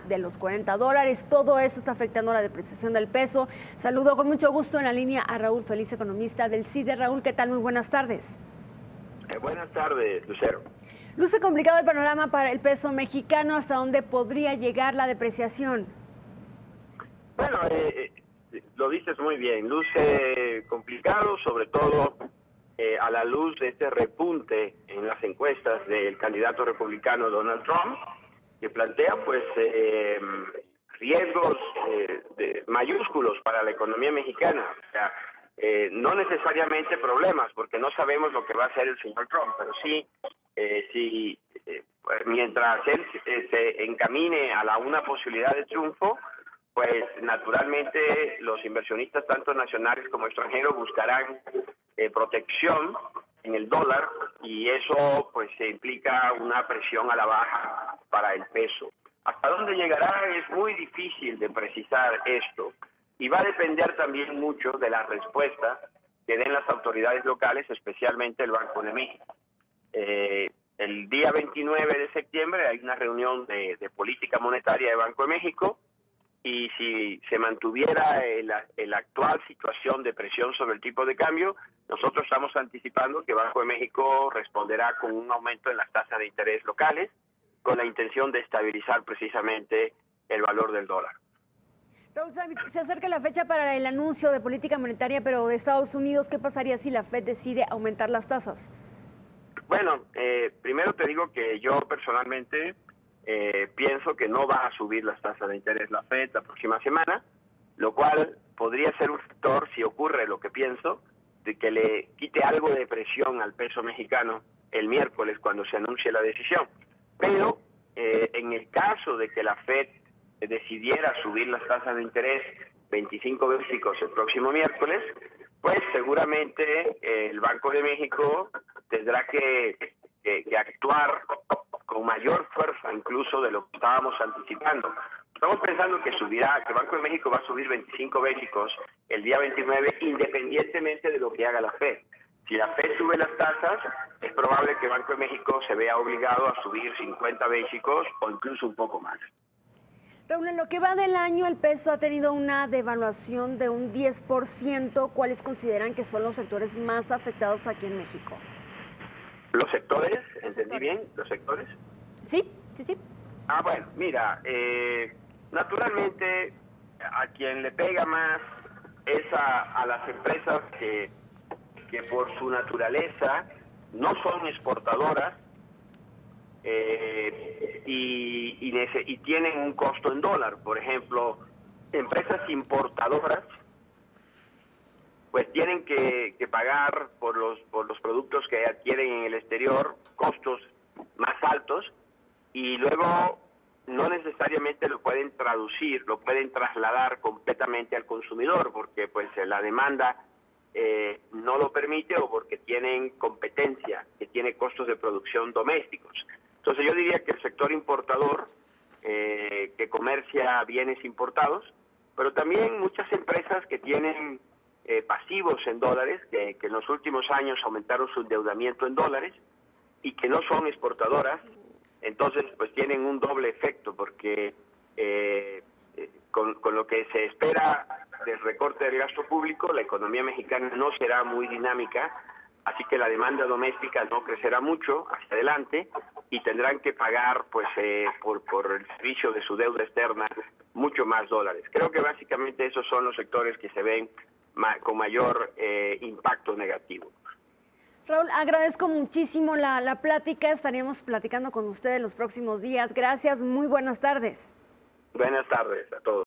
de los $40. Todo eso está afectando la depreciación del peso. Saludo con mucho gusto en la línea a Raúl Feliz, economista del CIDE. Raúl, ¿qué tal? Muy buenas tardes. Buenas tardes, Lucero. Luce complicado el panorama para el peso mexicano. ¿Hasta dónde podría llegar la depreciación? Bueno, lo dices muy bien. Luce complicado, sobre todo a la luz de este repunte en las encuestas del candidato republicano Donald Trump, que plantea pues riesgos mayúsculos para la economía mexicana. O sea, no necesariamente problemas, porque no sabemos lo que va a hacer el señor Trump, pero sí, mientras él se encamine a una posibilidad de triunfo, pues naturalmente los inversionistas, tanto nacionales como extranjeros, buscarán protección en el dólar, y eso pues implica una presión a la baja para el peso. ¿Hasta dónde llegará? Es muy difícil de precisar esto, y va a depender también mucho de la respuesta que den las autoridades locales, especialmente el Banco de México. El día 29 de septiembre hay una reunión de política monetaria de Banco de México, y si se mantuviera la actual situación de presión sobre el tipo de cambio, nosotros estamos anticipando que Banco de México responderá con un aumento en las tasas de interés locales, con la intención de estabilizar precisamente el valor del dólar. Raúl, se acerca la fecha para el anuncio de política monetaria, pero de Estados Unidos, ¿qué pasaría si la Fed decide aumentar las tasas? Bueno, primero te digo que yo personalmente pienso que no va a subir las tasas de interés la Fed la próxima semana, lo cual podría ser un factor, si ocurre lo que pienso, de que le quite algo de presión al peso mexicano el miércoles cuando se anuncie la decisión. Pero en el caso de que la Fed decidiera subir las tasas de interés 25 básicos el próximo miércoles, pues seguramente el Banco de México tendrá que actuar con mayor fuerza incluso de lo que estábamos anticipando. Estamos pensando que el Banco de México va a subir 25 básicos el día 29, independientemente de lo que haga la Fed. Si la Fed sube las tasas, es probable que el Banco de México se vea obligado a subir 50 básicos o incluso un poco más. Raúl, en lo que va del año, el peso ha tenido una devaluación de un 10%. ¿Cuáles consideran que son los sectores más afectados aquí en México? ¿Los sectores? ¿Entendí bien? ¿Los sectores? Sí. Bueno, mira, naturalmente a quien le pega más es a las empresas que por su naturaleza no son exportadoras y tienen un costo en dólar. Por ejemplo, empresas importadoras pues tienen que pagar por los productos que adquieren en el exterior costos más altos, y luego no necesariamente lo pueden trasladar completamente al consumidor, porque pues la demanda no lo permite, o porque tienen competencia que tiene costos de producción domésticos. Entonces yo diría que el sector importador que comercia bienes importados, pero también muchas empresas que tienen pasivos en dólares, que en los últimos años aumentaron su endeudamiento en dólares y que no son exportadoras, entonces pues tienen un doble efecto, porque con lo que se espera del recorte del gasto público, la economía mexicana no será muy dinámica, así que la demanda doméstica no crecerá mucho hacia adelante, y tendrán que pagar pues por el servicio de su deuda externa mucho más dólares. Creo que básicamente esos son los sectores que se ven con mayor impacto negativo. Raúl, agradezco muchísimo la plática. Estaríamos platicando con usted en los próximos días. Gracias, muy buenas tardes. Buenas tardes a todos.